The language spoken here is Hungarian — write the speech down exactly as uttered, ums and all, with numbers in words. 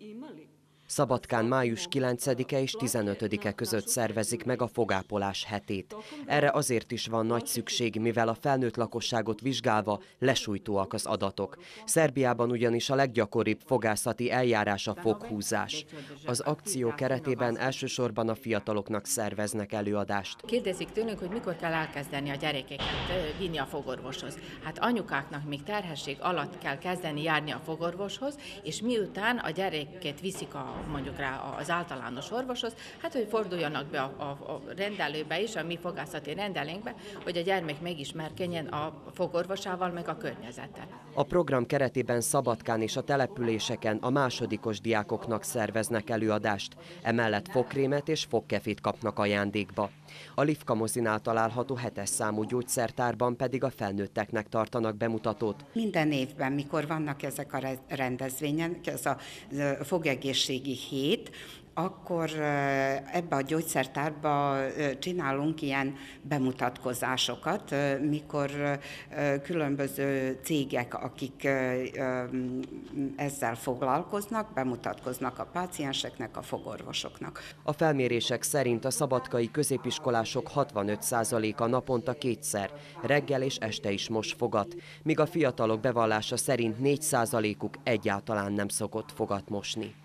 Szabadkán május kilencedike és tizenötödike között szervezik meg a fogápolás hetét. Erre azért is van nagy szükség, mivel a felnőtt lakosságot vizsgálva lesújtóak az adatok. Szerbiában ugyanis a leggyakoribb fogászati eljárás a foghúzás. Az akció keretében elsősorban a fiataloknak szerveznek előadást. Kérdezik tőlünk, hogy mikor kell elkezdeni a gyerekeket vinni a fogorvoshoz. Hát anyukáknak még terhesség alatt kell kezdeni járni a fogorvoshoz, és miután a gyereket viszik a mondjuk rá az általános orvoshoz, hát hogy forduljanak be a, a, a rendelőbe is, a mi fogászati rendelőnkbe, hogy a gyermek megismerkedjen a fogorvosával, meg a környezettel. A program keretében Szabadkán és a településeken a másodikos diákoknak szerveznek előadást, emellett fogkrémet és fogkefét kapnak ajándékba. A Livkamozinál található hetes számú gyógyszertárban pedig a felnőtteknek tartanak bemutatót. Minden évben, mikor vannak ezek a rendezvények, ez a fogegészségi hét, akkor ebbe a gyógyszertárba csinálunk ilyen bemutatkozásokat, mikor különböző cégek, akik ezzel foglalkoznak, bemutatkoznak a pácienseknek, a fogorvosoknak. A felmérések szerint a szabadkai középiskolások hatvanöt százaléka naponta kétszer, reggel és este is mos fogat, míg a fiatalok bevallása szerint négy százalékuk egyáltalán nem szokott fogat mosni.